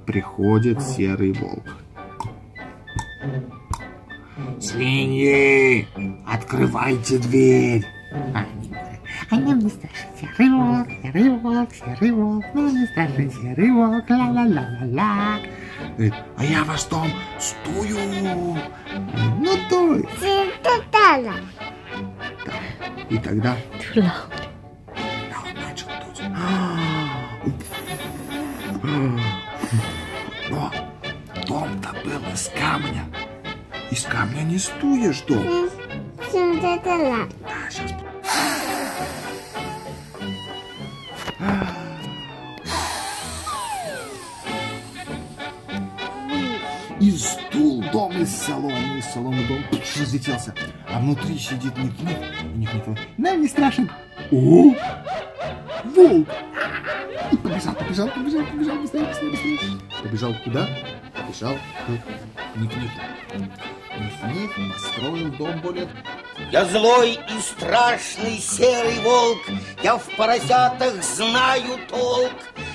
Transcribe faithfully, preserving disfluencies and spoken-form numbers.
приходит серый волк. Свиньи, открывайте дверь. А нам не страшен серый волк, серый волк, серый волк, нам не страшен серый волк, ла-ла-ла-ла-ла. Говорит, а я вас там стою. Ну, то есть. Да. И тогда Too loud. да, он начал дуть. Но дом-то был из камня. Из камня не стуешь дом. Да, сейчас. И сдул дом из соломы, из соломы дом разлетелся. А внутри сидит Ник-Ник, и Ник-Ник говорит, нам не страшен. О, волк! И побежал, побежал, побежал, побежал, быстрее, быстрее, быстрее. Побежал куда? Побежал к Ник-Нику. Ник-Ник построил дом более... Я злой и страшный серый волк, я в поросятах знаю толк.